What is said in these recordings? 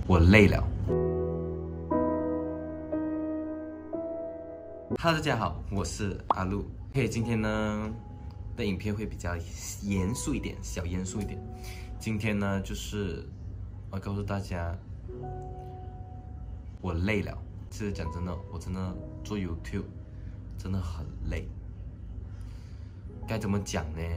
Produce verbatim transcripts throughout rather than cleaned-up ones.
我累了。Hello， 大家好，我是阿路。嘿，今天呢的影片会比较严肃一点，小严肃一点。今天呢，就是我要告诉大家，我累了。其实讲真的，我真的做 YouTube 真的很累。该怎么讲呢？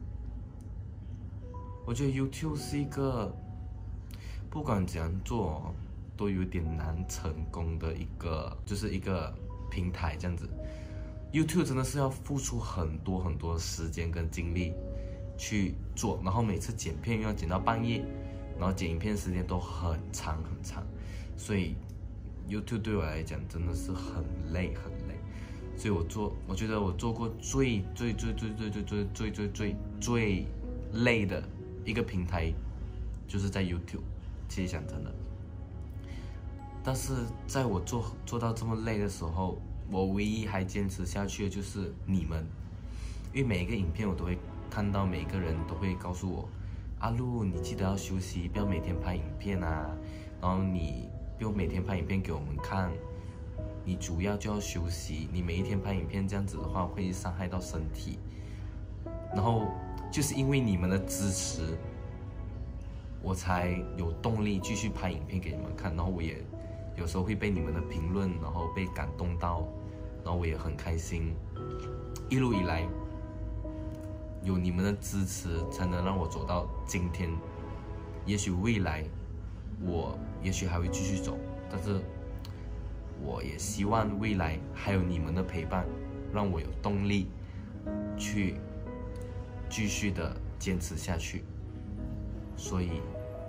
我觉得 YouTube 是一个不管怎样做都有点难成功的一个，就是一个平台这样子。YouTube 真的是要付出很多很多时间跟精力去做，然后每次剪片又要剪到半夜，然后剪影片时间都很长很长，所以 YouTube 对我来讲真的是很累很累。所以我做，我觉得我做过最最最最最最最最最最最累的一个平台，就是在 YouTube。其实讲真的，但是在我做做到这么累的时候，我唯一还坚持下去的就是你们，因为每一个影片我都会看到，每个人都会告诉我，阿路你记得要休息，不要每天拍影片啊，然后你不用每天拍影片给我们看，你主要就要休息，你每一天拍影片这样子的话会伤害到身体。然后就是因为你们的支持，我才有动力继续拍影片给你们看，然后我也有时候会被你们的评论，然后被感动到，然后我也很开心。一路以来，有你们的支持，才能让我走到今天。也许未来，我也许还会继续走，但是我也希望未来还有你们的陪伴，让我有动力去继续的坚持下去。所以，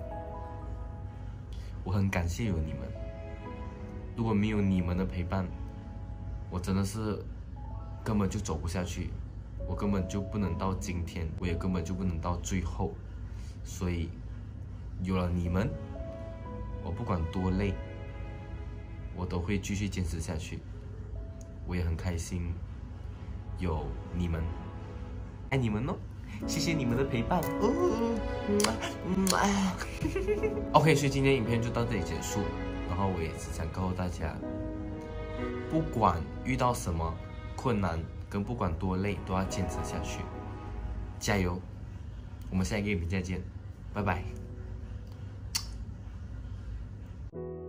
我很感谢有你们。如果没有你们的陪伴，我真的是根本就走不下去，我根本就不能到今天，我也根本就不能到最后。所以，有了你们，我不管多累，我都会继续坚持下去。我也很开心有你们，爱你们哦。谢谢你们的陪伴。OK， 所以今天影片就到这里结束。然后我也只想告诉大家，不管遇到什么困难，跟不管多累，都要坚持下去，加油！我们下一个影片再见，拜拜。